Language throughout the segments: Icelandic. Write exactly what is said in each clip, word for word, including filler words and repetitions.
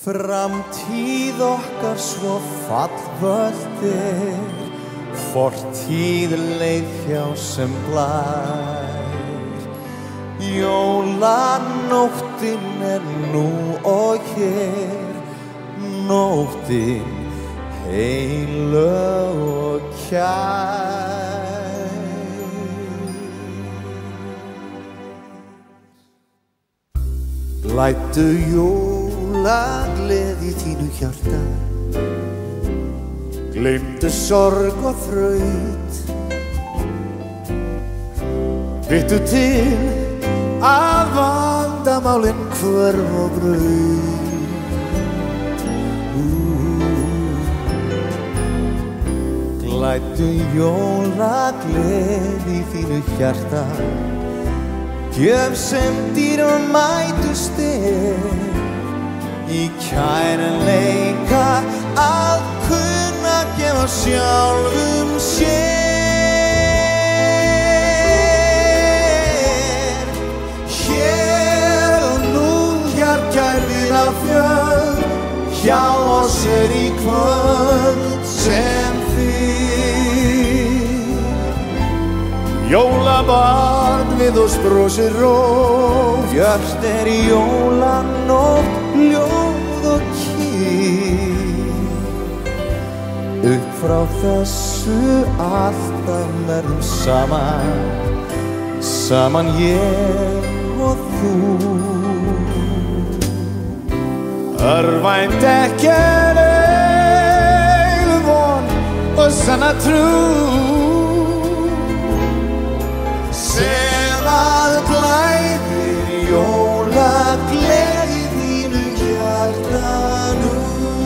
Framtíð okkar svo fallvöldir, fortíð leið hjá sem blær. Jólanóttin er nú og hér, nóttin heilög og kær. Læddu jólagleði í þínu hjarta, gleymdu sorg og þraut, vittu til að vandamálin hvörf og braut. Glæddu jólagleði í þínu hjarta, gjöf sem dýrmætust er, í kærleika að kunna gefa sjálfum sér. Hér og nú hjartkærðina fjöld, hjá oss er í kvöld sem fyrr. Jólabarn við oss brosir rót, björt er jólanótt, ljóð og kyrr. Upp frá þessu alltaf verðum saman, saman ég og þú. Örvænt ekkert eilíf von og sanna trú, sem að glæðir jólagleði í þínu hjarta nú.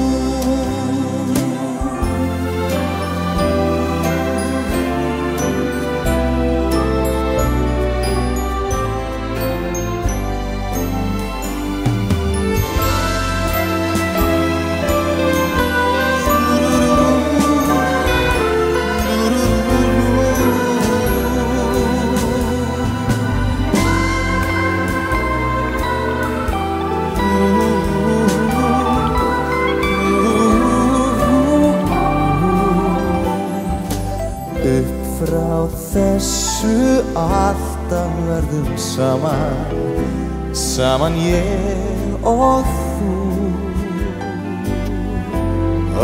Frá þessu alltaf verðum saman, saman ég og þú.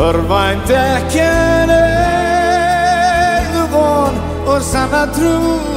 Örvænt ekkert eilíf von og sanna trú,